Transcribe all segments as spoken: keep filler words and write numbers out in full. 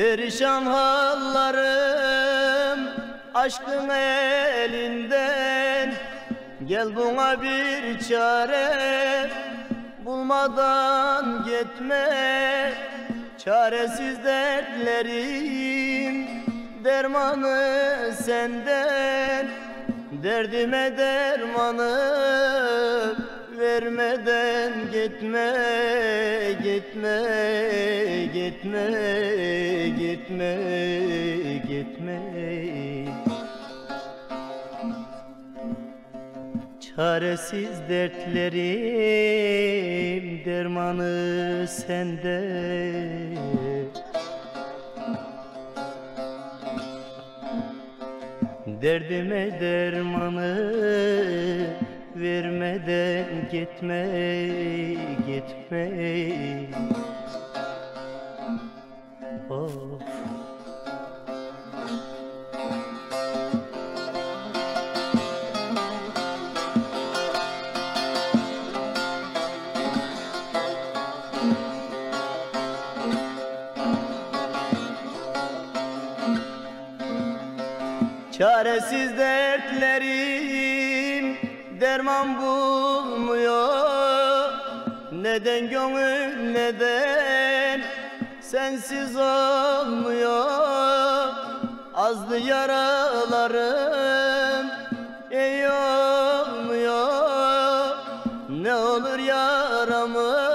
Perişan hallarım aşkın elinden. Gel buna bir çare bulmadan gitme. Çaresiz dertlerim dermanı senden. Derdime dermanı vermeden gitme, gitme, gitme, gitme, gitme. Çaresiz dertlerim dermanı sende. Derdime dermanı vermeden gitme, gitme. Of. Çaresiz dertlerim derman bulmuyor. Neden gönül neden sensiz olmuyor? Azdı yaralarım iyi olmuyor. Ne olur yaramı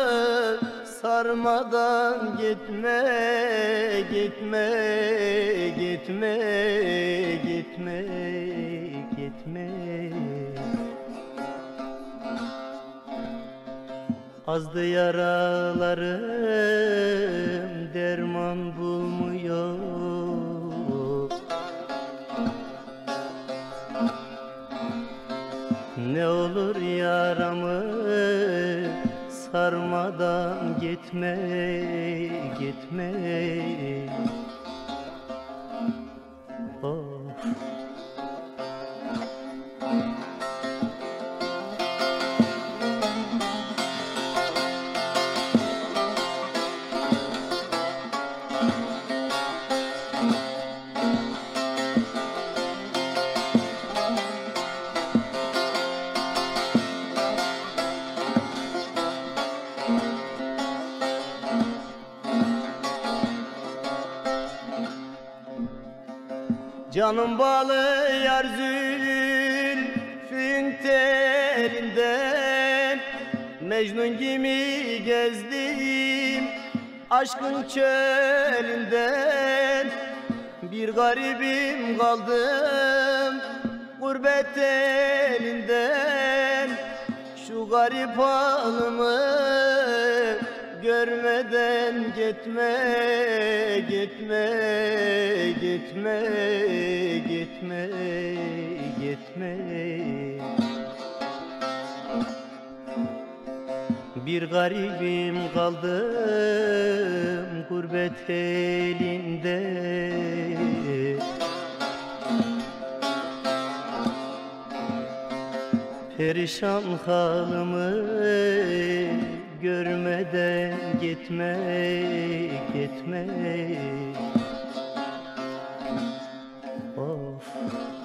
sarmadan gitme, gitme, gitme, gitme, gitme. Azdı yaralarım derman bulmuyor. Ne olur yaramı sarmadan gitme, gitme. Oh. Canım bağlı yar zülfün telinden. Mecnun gibi gezdim aşkın çölünden. Bir garibim kaldım gurbet elinden. Şu garip halımı görmeden gitme, gitme, gitme, gitme, gitme. Bir garibim kaldım gurbet elinde. Perişan halımı görmeden gitme, gitme. Of.